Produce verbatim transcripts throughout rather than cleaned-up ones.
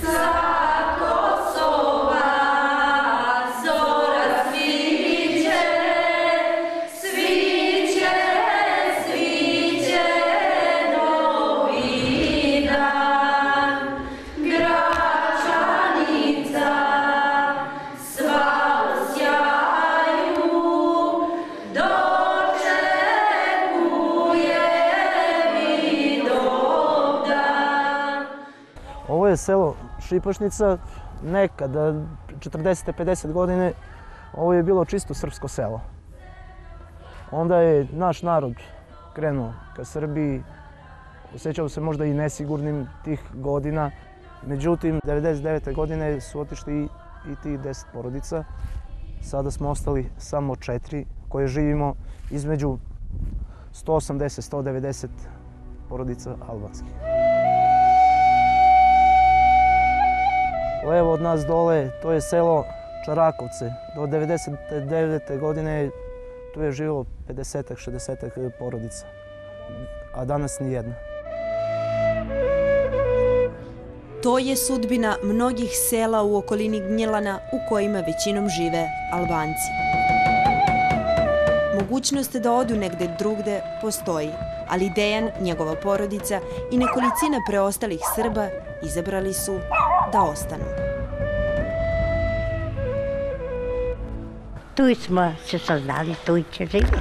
Ovo je selo Šipošnica, nekada, četrdeset pedeset godine, ovo je bilo čisto srpsko selo. Onda je naš narod krenuo ka Srbiji, osjećao se možda i nesigurnim tih godina. Međutim, devedeset devete godine su otišli i tih deset porodica. Sada smo ostali samo četiri koje živimo između sto osamdeset do sto devedeset porodica albanskih. Levo od nas dole, to je selo Čarakovce. Do devedeset devete godine tu je živjelo pedeset šezdeset porodica, a danas ni jedna. To je sudbina mnogih sela u okolini Gnjilana u kojima većinom žive Albanci. Mogućnost da odu negde drugde postoji, ali Dejan, njegova porodica i nekolicina preostalih Srba izabrali su da ostanu. Tu smo se saznali, tu će živjeti.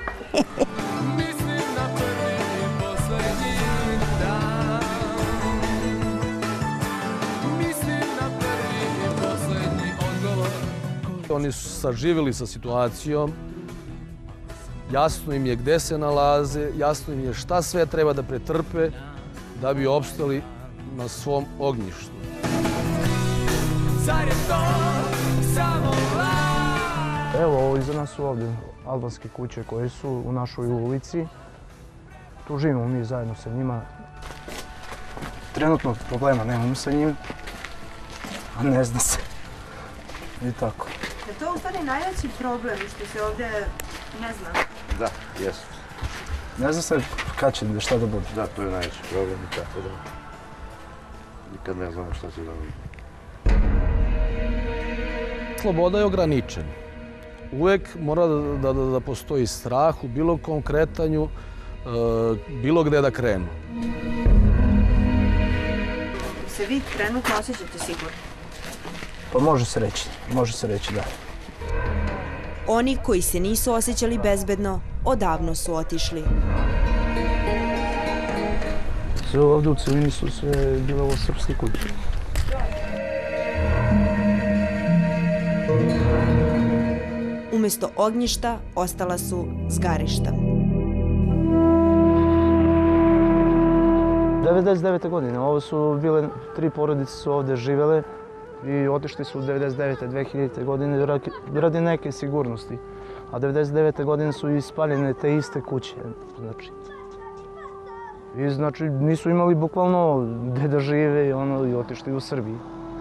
Oni su saživjeli sa situacijom, jasno im je gde se nalaze, jasno im je šta sve treba da pretrpe da bi opstali na svom ognjištu. Evo, ovo iza nas su ovdje albanske kuće koje su u našoj ulici. Tu živimo mi zajedno sa njima. Trenutno problema nemamo sa njim, a ne zna se. I tako. Je to u stvari najveći problem što se ovdje ne zna? Da, jesu. Ne zna se kad će šta da bude. Da, to je najveći problem i tako da nikad ne znamo šta će da bude. Sloboda je ograničena. Uvek mora da, da, da postoji strah u bilo kom kretanju, e, bilo gde da krenu. Se vi trenutno osjećate sigurno? Pa može se reći, može se reći, da. Oni koji se nisu osjećali bezbedno, odavno su otišli. Sve ovdje u celini su sve bile ovo srpske kuće. Umesto ognjišta ostala su zgarišta. devedeset devete godine, ovo su bile, tri porodice su ovdje živele i otišli su devedeset devete dve hiljadite godine radi neke sigurnosti. A devedeset devete godine su ispaljene te iste kuće. Znači, i znači nisu imali bukvalno gde da žive i, ono, i otišli u Srbiji.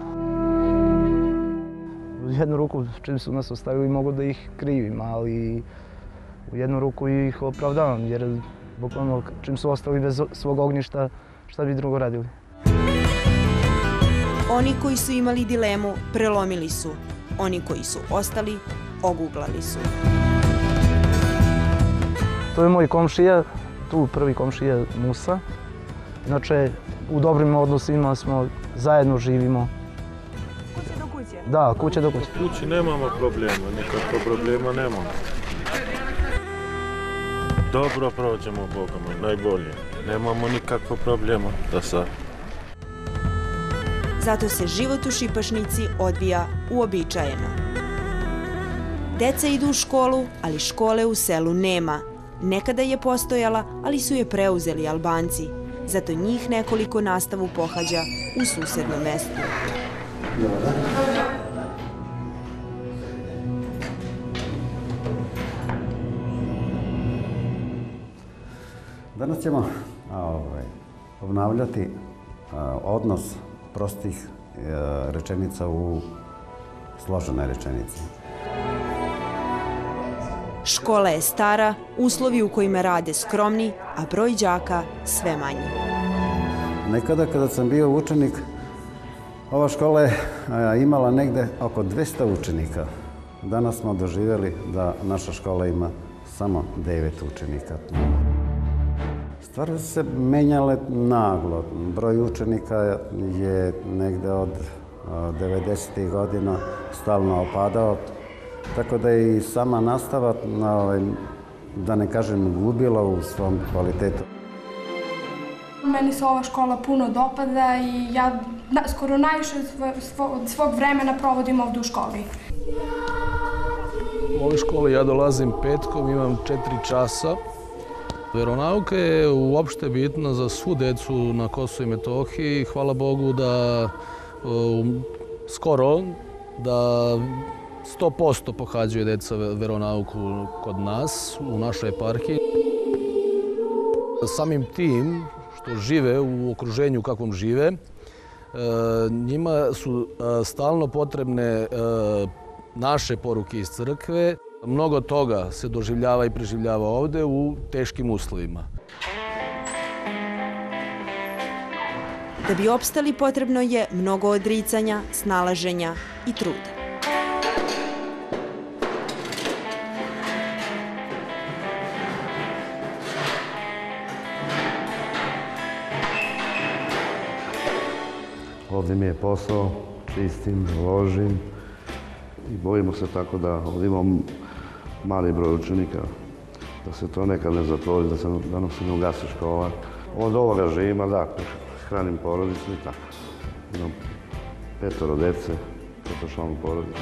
U jednu ruku čim su nas ostavili mogu da ih krivim, ali u jednu ruku ih opravdavam jer bukvalno čim su ostali bez svog ognjišta šta bi drugo radili. Oni koji su imali dilemu prelomili su, oni koji su ostali oguglali su. To je moj komšija, tu prvi komšija Musa. Inače, u dobrim odnosima smo, zajedno živimo. Kuće do kuće? Da, kuće do kuće. U kući nemamo problema, nikakvog problema nemamo. Dobro prođemo, Boga moj, najbolje. Nemamo nikakvog problema do sad. Zato se život u Šipašnici odvija uobičajeno. Deca idu u školu, ali škole u selu nema. Nekada je postojala, ali su je preuzeli Albanci. Zato njih nekoliko nastavu pohađa u susednom mestu. Danas ćemo ovaj, obnavljati a, odnos prostih a, rečenica u složene rečenice. Škola je stara, uslovi u kojima rade skromni, a broj đaka sve manji. Nekada kada sam bio učenik, Ova škola je imala negde oko dvesta učenika. Danas smo doživjeli da naša škola ima samo devet učenika. Stvari su se menjale naglo. Broj učenika je negde od devedesetih godina stalno opadao, tako da je i sama nastava, da ne kažem, gubila u svom kvalitetu. Meni se ova škola puno dopada i ja skoro najviše od svog vremena provodim ovdje u školi. U ovoj školi ja dolazim petkom, imam četiri časa. Veronauka je uopšte bitna za svu decu na Kosovu i Metohiji. Hvala Bogu da skoro da sto posto pohađaju deca veronauku kod nas, u našoj eparhiji. Samim tim što žive u okruženju u kakvom žive, njima su stalno potrebne naše poruke iz crkve. Mnogo toga se doživljava i preživljava ovde u teškim uslovima. Da bi opstali potrebno je mnogo odricanja, snalaženja i truda. Ovdje mi je posao, čistim, ložim i bojimo se tako da ovdje imamo mali broj učenika, da se to nekad ne zatvori, da nam se ne ugasi škola. Od ovoga živima, da, hranim porodicu i tako. Imam petoro dece, petočlanu porodicu.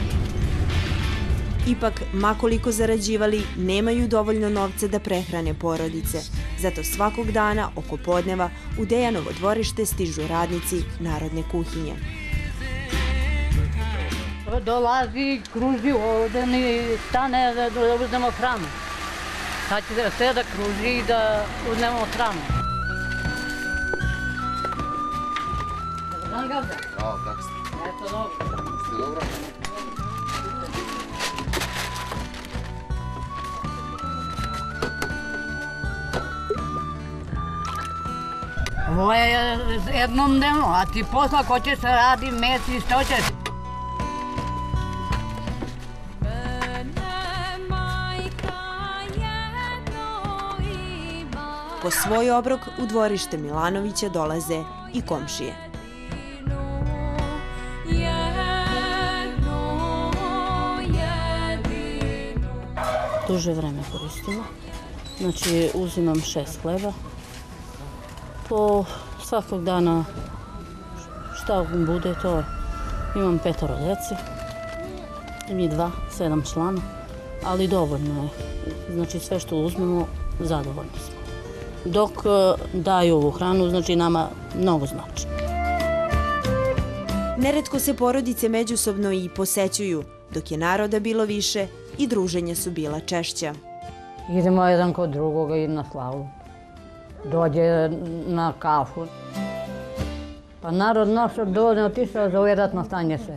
Ipak, makoliko zarađivali, nemaju dovoljno novca da prehrane porodice. Zato svakog dana, oko podneva, u Dejanovo dvorište stižu radnici narodne kuhinje. Dolazi, kruži ovdje, ni stane da uzmemo hranu. Sad će sve da kruži i da uzmemo hranu. Dobar dan, Gavda. Bravo, kako ste? Eto, dobro. Ste dobro? Ovo je jednom dnevno, a ti posla ko će se radi mesi i što ćeš? Po svoj obrok u dvorište Milanovića dolaze i komšije. Duže vreme koristimo. Znači, uzimam šest hleba. Po svakog dana šta bude to, imam petoro dece, mi dva, sedam člana, ali dovoljno je. Znači sve što uzmemo, zadovoljni smo. Dok daju ovu hranu, znači nama mnogo znači. Neretko se porodice međusobno i posećuju, dok je naroda bilo više i druženja su bila češća. Idemo jedan kod drugoga i na slavu. Dođe na kafu. Pa narod naš dovoljno otišao za ove ratno stanje sve.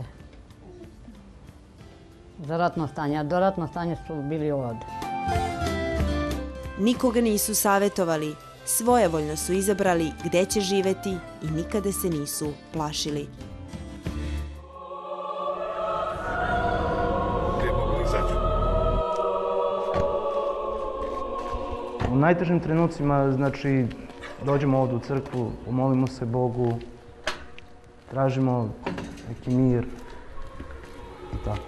Za ratno stanje, a do ratno stanje su bili ovdje. Nikoga nisu savjetovali, svojevoljno su izabrali gde će živeti i nikada se nisu plašili. U najtežim trenucima, znači, dođemo ovdje u crkvu, pomolimo se Bogu, tražimo neki mir i tako.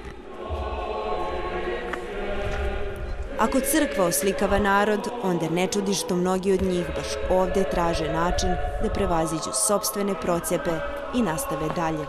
Ako crkva oslikava narod, onda ne čudi što mnogi od njih baš ovdje traže način da prevaziđu sopstvene procepe i nastave dalje.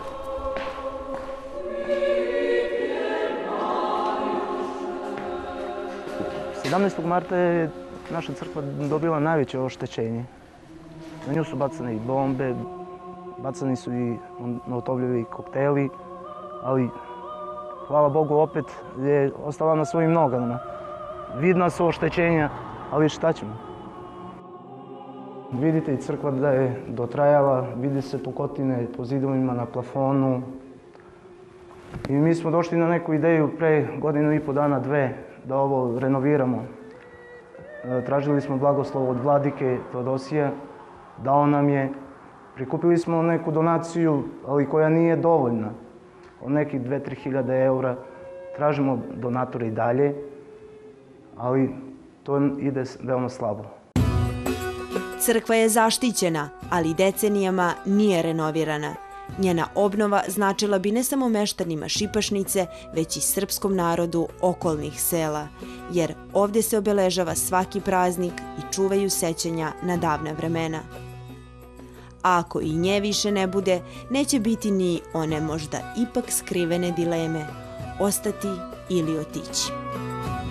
sedamnaestog marta je naša crkva dobila najveće oštećenje. Na nju su bacane i bombe, bacani su i molotovljevi kokteli, ali hvala Bogu opet je ostala na svojim nogama. Vidna su oštećenja, ali šta ćemo? Vidite i crkva da je dotrajala, vidi se pukotine po zidovima na plafonu. I mi smo došli na neku ideju pre godinu i po dana, dve, da ovo renoviramo. Tražili smo blagoslov od vladike Teodosija, dao nam je Prikupili smo neku donaciju, ali koja nije dovoljna. Od nekih dve do tri hiljade eura. Tražimo donatore i dalje, ali to ide veoma slabo. Crkva je zaštićena, ali decenijama nije renovirana. Njena obnova značila bi ne samo meštanima Šipašnice, već i srpskom narodu okolnih sela, jer ovdje se obeležava svaki praznik i čuvaju sećanja na davna vremena. A ako i nje više ne bude, neće biti ni one možda ipak skrivene dileme, ostati ili otići.